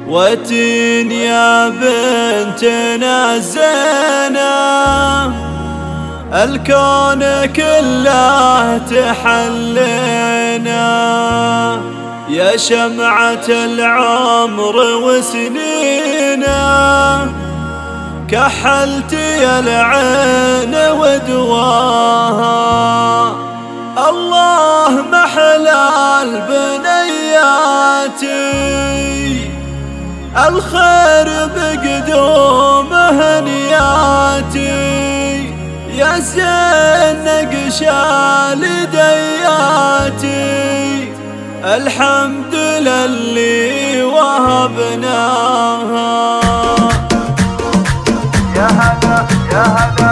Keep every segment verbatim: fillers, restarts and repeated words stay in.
وتين يا بنتنا الزينة، الكون كله تحلينا، يا شمعة العمر وسنينا، كحلتي العين ودواها. الله محلى البنياتي، الخير بقدومه نياتي، يا زين نقشال دياتي، الحمد للي وهبناها. يا هلا يا هلا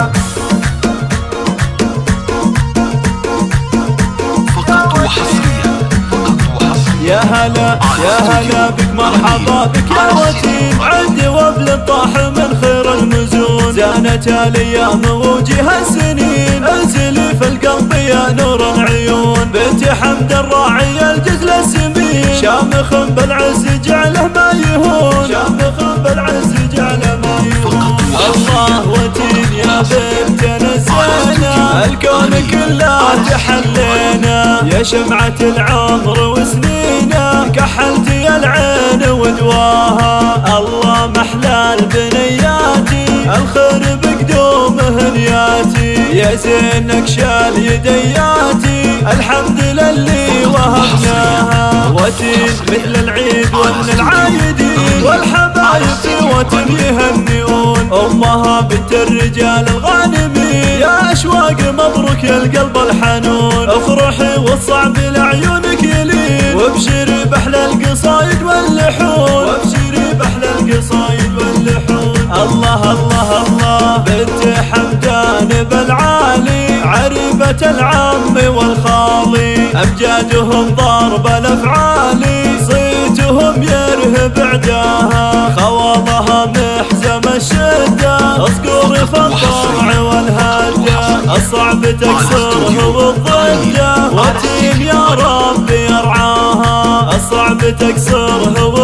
فقط وحصريا فقط وحصريا يا هلا يا هلا بك مرحبا بك يا وتين، عندي وبل طاح من خير المزون، زانت الايام ووجه السنين، انزلي في القلب يا نور العيون، بنت حمد الراعي الجزل السمين، شامخ بالعز جعله ما يهون، شامخ بالعز جعله ما يهون. الله وتين يا بنتنا الزينة، الكون كله تحلينا، يا شمعة العمر وسنينا، كحلتي العين ودواها. الله محلى البنياتي، الخير بقدومه نياتي، يا زين نقشال يدياتي، الحمد للي وهبناها. وتين مثل العيد ومن العايدين، والحبايب في وتن يهنئون، امها بنت الرجال الغانمين، يا اشواق مبروك يا القلب الحنون، افرحي والصعب لعيونك يلين، وابشري باحلى القصايد واللحون، وابشري باحلى القصايد واللحون. الله الله الله بنت حمدان بالعالي، عريبة العم والخالي، امجادهم ضرب الافعالي، صيتهم يرهب عداها، خواضها محزم الشدة، اصقر في الضرع والهدة، الصعب تكسره والضجة، وتين يا رب يرعاها، الصعب تكسره